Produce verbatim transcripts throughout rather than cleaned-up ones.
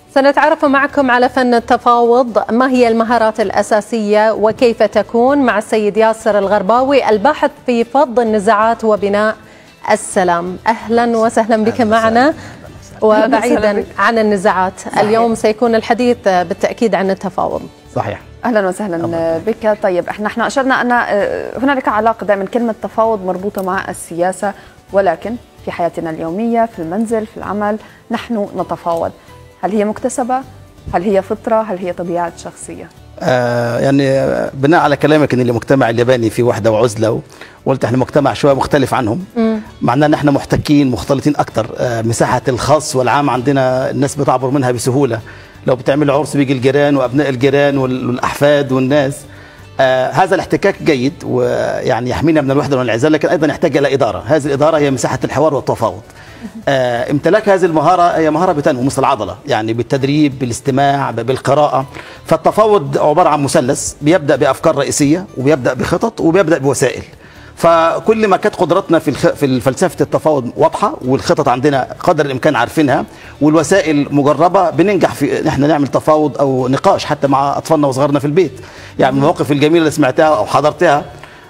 سنتعرف معكم على فن التفاوض، ما هي المهارات الأساسية وكيف تكون، مع السيد ياسر الغرباوي الباحث في فض النزاعات وبناء السلام. أهلا وسهلا بك معنا. وبعيدا عن النزاعات، اليوم سيكون الحديث بالتأكيد عن التفاوض. صحيح. اهلا وسهلا بك. طيب احنا احنا اشرنا ان هنالك علاقه دائما كلمه تفاوض مربوطه مع السياسه، ولكن في حياتنا اليوميه في المنزل في العمل نحن نتفاوض. هل هي مكتسبه؟ هل هي فطره؟ هل هي طبيعه شخصيه؟ آه يعني بناء على كلامك ان المجتمع الياباني فيه وحده وعزله، وقلت احنا مجتمع شويه مختلف عنهم، معناه ان احنا محتكين مختلطين اكثر. آه مساحه الخاص والعام عندنا الناس بتعبر منها بسهوله. لو بتعمل عرس بيجي الجيران وابناء الجيران والاحفاد والناس. آه هذا الاحتكاك جيد ويعني يحمينا من الوحده والانعزال، لكن ايضا يحتاج الى اداره. هذه الاداره هي مساحه الحوار والتفاوض. آه امتلاك هذه المهاره هي مهاره بتنمو مثل العضله، يعني بالتدريب، بالاستماع، بالقراءه. فالتفاوض عباره عن مثلث بيبدا بافكار رئيسيه وبيبدا بخطط وبيبدا بوسائل. فكل ما كانت قدرتنا في في فلسفه التفاوض واضحه، والخطط عندنا قدر الامكان عارفينها، والوسائل مجربه، بننجح في ان احنا نعمل تفاوض او نقاش حتى مع اطفالنا وصغارنا في البيت. يعني المواقف الجميله اللي سمعتها او حضرتها،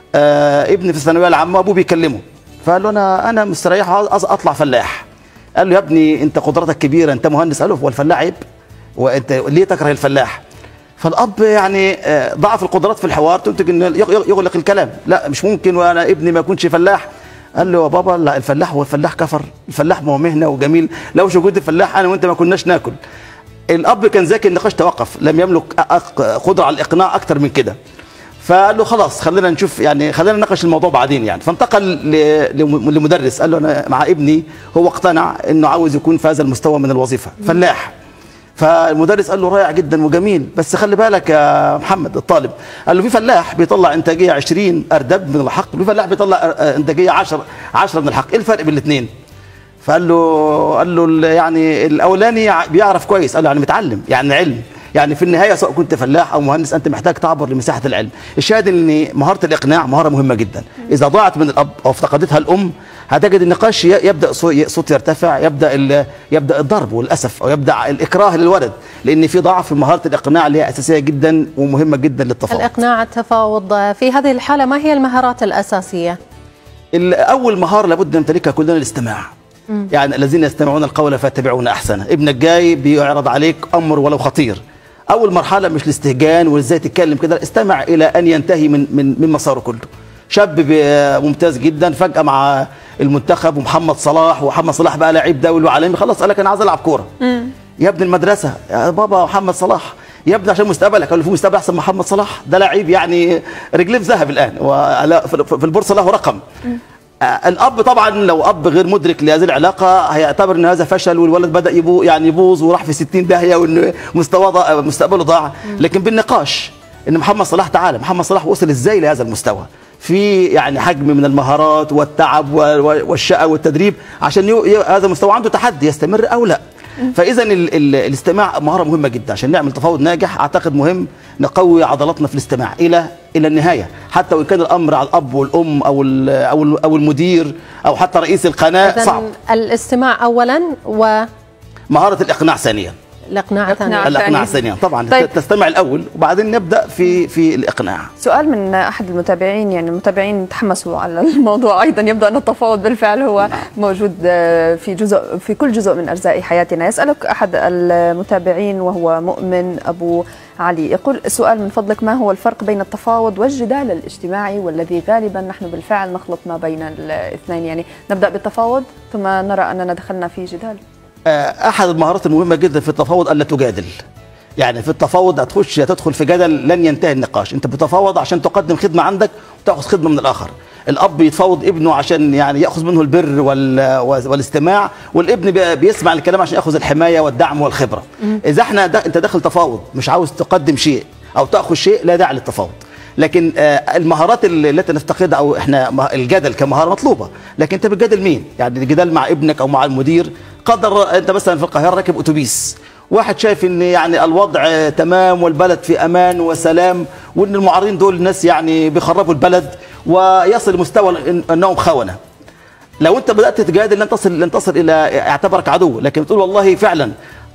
آه ابني في الثانويه العامه ابوه بيكلمه، فقال له انا انا مستريح اطلع فلاح. قال له يا ابني انت قدرتك كبيره، انت مهندس. قال له هو الفلاح عيب؟ وانت ليه تكره الفلاح؟ فالاب يعني ضعف القدرات في الحوار تنتج انه يغلق الكلام. لا مش ممكن وانا ابني ما يكونش فلاح. قال له يا بابا لا، الفلاح هو الفلاح كفر، الفلاح ما هو مهنه وجميل، لو مش وجود الفلاح انا وانت ما كناش ناكل. الاب كان ذكي، النقاش توقف، لم يملك قدره على الاقناع اكتر من كده. فقال له خلاص خلينا نشوف، يعني خلينا نناقش الموضوع بعدين. يعني فانتقل لمدرس قال له انا مع ابني، هو اقتنع انه عاوز يكون في هذا المستوى من الوظيفه فلاح. فالمدرس قال له رائع جدا وجميل، بس خلي بالك يا محمد الطالب، قال له في فلاح بيطلع انتاجيه عشرين اردب من الحقل، وفي فلاح بيطلع انتاجيه عشرة عشرة من الحقل، ايه الفرق بين الاثنين؟ فقال له قال له يعني الاولاني بيعرف كويس. قال له يعني متعلم، يعني علم، يعني في النهايه سواء كنت فلاح او مهندس انت محتاج تعبر لمساحه العلم. الشاهد ان مهاره الاقناع مهاره مهمه جدا. اذا ضاعت من الاب او افتقدتها الام هتجد النقاش يبدا صوت يرتفع، يبدا يبدا الضرب والاسف، او يبدا الاكراه للولد، لان في ضعف في مهاره الاقناع اللي هي اساسيه جدا ومهمه جدا للتفاوض. الاقناع، التفاوض، في هذه الحاله ما هي المهارات الاساسيه؟ اول مهاره لابد نمتلكها كلنا الاستماع. م. يعني الذين يستمعون القول فيتبعون احسنه. ابنك جاي بيعرض عليك امر ولو خطير، اول مرحله مش الاستهجان وازاي تتكلم كده، استمع الى ان ينتهي من من من مساره كله. شاب ممتاز جدا فجاه مع المنتخب ومحمد صلاح، ومحمد صلاح بقى لعيب دولي وعالمي، خلاص قال لك انا عايز العب كوره. يا ابن المدرسه يا بابا محمد صلاح، يا ابني عشان مستقبلك. قال له في مستقبل احسن من محمد صلاح؟ ده لعيب يعني رجليه في ذهب الان، وفي البورصه له رقم. الاب طبعا لو اب غير مدرك لهذه العلاقه هيعتبر ان هذا فشل، والولد بدا يبو يعني يبوظ وراح في ستين داهيه، وان مستواه مستقبله ضاع. لكن بالنقاش ان محمد صلاح تعالى، محمد صلاح وصل ازاي لهذا المستوى؟ في يعني حجم من المهارات والتعب والشقه والتدريب عشان هذا المستوى عنده تحدي يستمر او لا. فاذا الاستماع مهاره مهمه جدا. عشان نعمل تفاوض ناجح اعتقد مهم نقوي عضلاتنا في الاستماع الى الى النهايه، حتى وان كان الامر على الاب والام او او او المدير او حتى رئيس القناه صعب. الاستماع اولا و مهاره الاقناع ثانيا. الاقناع ثانيا. الاقناع ثانيا طبعا. طيب. تستمع الاول وبعدين نبدا في في الاقناع. سؤال من احد المتابعين، يعني المتابعين تحمسوا على الموضوع ايضا، يبدو ان التفاوض بالفعل هو نعم. موجود في جزء في كل جزء من ارزاق حياتنا. يسالك احد المتابعين وهو مؤمن ابو علي، يقول سؤال من فضلك، ما هو الفرق بين التفاوض والجدال الاجتماعي، والذي غالبا نحن بالفعل نخلط ما بين الاثنين؟ يعني نبدا بالتفاوض ثم نرى اننا دخلنا في جدال. احد المهارات المهمه جدا في التفاوض الا تجادل. يعني في التفاوض هتخش تدخل في جدل لن ينتهي النقاش. انت بتتفاوض عشان تقدم خدمه عندك وتاخذ خدمه من الاخر. الاب يتفاوض ابنه عشان يعني ياخذ منه البر والاستماع، والابن بيسمع الكلام عشان ياخذ الحمايه والدعم والخبره. اذا احنا دا انت داخل تفاوض مش عاوز تقدم شيء او تاخذ شيء، لا داعي للتفاوض. لكن المهارات التي نفتقدها، او احنا الجدل كمهاره مطلوبه، لكن انت بتجادل مين؟ يعني الجدال مع ابنك او مع المدير. قدر انت مثلا في القاهره راكب اتوبيس، واحد شايف ان يعني الوضع تمام والبلد في امان وسلام، وان المعارضين دول ناس يعني بيخربوا البلد، ويصل لمستوى انهم خونه. لو انت بدات تتجادل لن تصل لن تصل الى اعتبرك عدو، لكن تقول والله فعلا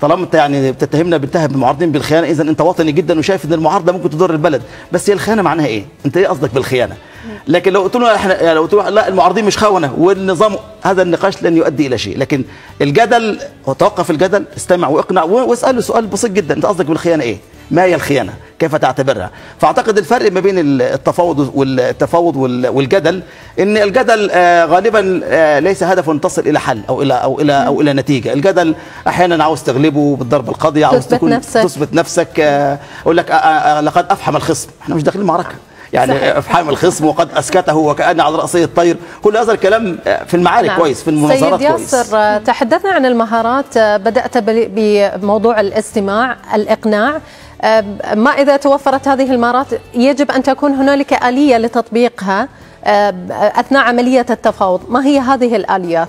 طالما انت يعني بتتهمنا بنتهم المعارضين بالخيانه، اذا انت وطني جدا وشايف ان المعارضه ممكن تضر البلد، بس هي الخيانه معناها ايه؟ انت ايه قصدك بالخيانه؟ لكن لو قلت له احنا يعني لو قلت له لا المعارضين مش خونه والنظام، هذا النقاش لن يؤدي الى شيء. لكن الجدل، وتوقف الجدل، استمع واقنع واساله سؤال بسيط جدا، انت قصدك بالخيانه ايه؟ ما هي الخيانه؟ كيف تعتبرها؟ فاعتقد الفرق ما بين التفاوض والتفاوض والجدل ان الجدل غالبا ليس هدفه ان تصل الى حل او الى او الى او الى نتيجه، الجدل احيانا عاوز تغلبه بالضربه القاضيه، عاوز تكون نفسك. تثبت نفسك، اقول لك لقد افحم الخصم، احنا مش داخلين معركه يعني افحام الخصم وقد اسكته وكأن على راسه الطير، كل هذا الكلام في المعارك نعم. كويس، في المناظرات سيد ياسر كويس. تحدثنا عن المهارات، بدأت بموضوع الاستماع، الإقناع، ما إذا توفرت هذه المهارات يجب أن تكون هنالك آلية لتطبيقها أثناء عملية التفاوض، ما هي هذه الآليات؟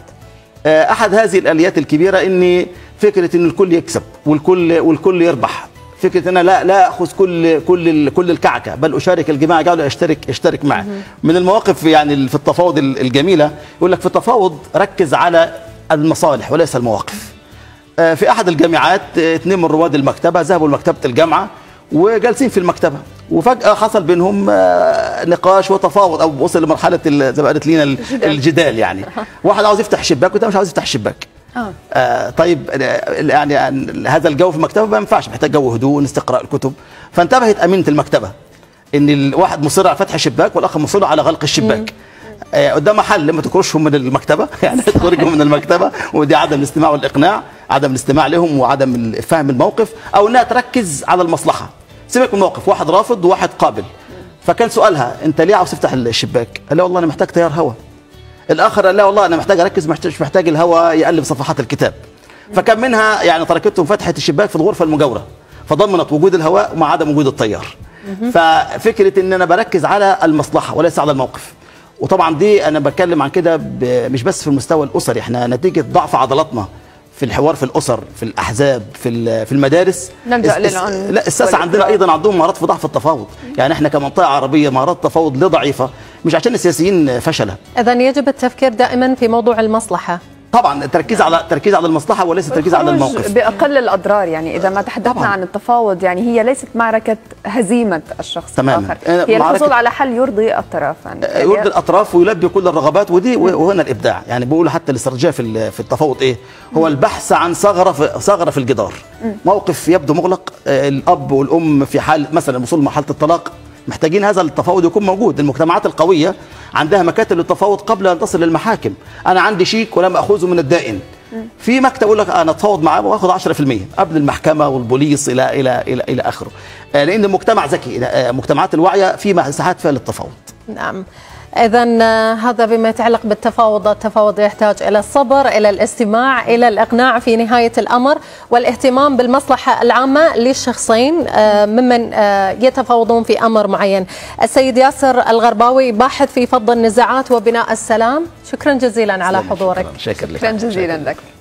أحد هذه الآليات الكبيرة إن فكرة إن الكل يكسب والكل والكل يربح، فكره ان انا لا لا اخذ كل كل كل الكعكه، بل اشارك الجماعه، قالوا اشترك اشترك معه. من المواقف يعني في التفاوض الجميله، يقول لك في التفاوض ركز على المصالح وليس المواقف. في احد الجامعات اثنين من رواد المكتبه ذهبوا لمكتبه الجامعه وجالسين في المكتبه، وفجاه حصل بينهم نقاش وتفاوض او وصل لمرحله زي ما قالت لينا الجدال يعني. واحد عاوز يفتح شباك والثاني مش عاوز يفتح شباك. آه. آه طيب يعني هذا الجو في المكتبه ما ينفعش، محتاج جو هدوء استقراء الكتب. فانتبهت امينه المكتبه ان الواحد مصر على فتح الشباك والاخر مصر على غلق الشباك. آه قدامها حل، لما تكرشهم من المكتبه يعني تخرجهم من المكتبه، ودي عدم الاستماع والاقناع، عدم الاستماع لهم وعدم فهم الموقف، او انها تركز على المصلحه. سيبك من الموقف، واحد رافض وواحد قابل. فكان سؤالها انت ليه عاوز تفتح الشباك؟ قال لا والله انا محتاج تيار هواء. الاخر قال لا والله انا محتاج اركز، مش محتاج الهواء يقلب صفحات الكتاب. فكان منها يعني تركتهم فتحت الشباك في الغرفه المجاوره، فضمنت وجود الهواء مع عدم وجود التيار. ففكره ان انا بركز على المصلحه وليس على الموقف. وطبعا دي انا بتكلم عن كده مش بس في المستوى الاسري، احنا نتيجه ضعف عضلاتنا في الحوار في الاسر، في الاحزاب، في في المدارس، نلجأ للعنف. لا الساسه عندنا ايضا عندهم مهارات في ضعف التفاوض، يعني احنا كمنطقه عربيه مهارات التفاوض ليه ضعيفه، مش عشان السياسيين فشله. اذا يجب التفكير دائما في موضوع المصلحه. طبعا التركيز على التركيز على المصلحه وليس التركيز على الموقف باقل الاضرار. يعني اذا ما تحدثنا طبعاً. عن التفاوض، يعني هي ليست معركه هزيمه الشخص الاخر، هي الحصول على حل يرضي الطرف، يعني يرضي الاطراف ويلبي كل الرغبات، ودي وهنا الابداع. يعني بيقولوا حتى الاستراتيجيه في في التفاوض ايه؟ هو البحث عن ثغره في ثغره في الجدار. موقف يبدو مغلق، الاب والام في حال مثلا الوصول لمرحله الطلاق محتاجين هذا التفاوض يكون موجود. المجتمعات القويه عندها مكاتب للتفاوض قبل ان تصل للمحاكم. انا عندي شيك ولم اخذه من الدائن، في مكتب يقول لك انا اتفاوض معاه واخذ عشرة في المية قبل المحكمه والبوليس الى الى الى الى اخره، لان المجتمع ذكي، المجتمعات الواعيه في مساحات فيها للتفاوض. نعم. إذا هذا بما يتعلق بالتفاوض، التفاوض يحتاج إلى الصبر، إلى الاستماع، إلى الإقناع في نهاية الأمر، والاهتمام بالمصلحة العامة للشخصين ممن يتفاوضون في أمر معين. السيد ياسر الغرباوي، باحث في فض النزاعات وبناء السلام، شكرا جزيلا على حضورك. شكرا, شكرا جزيلا لك.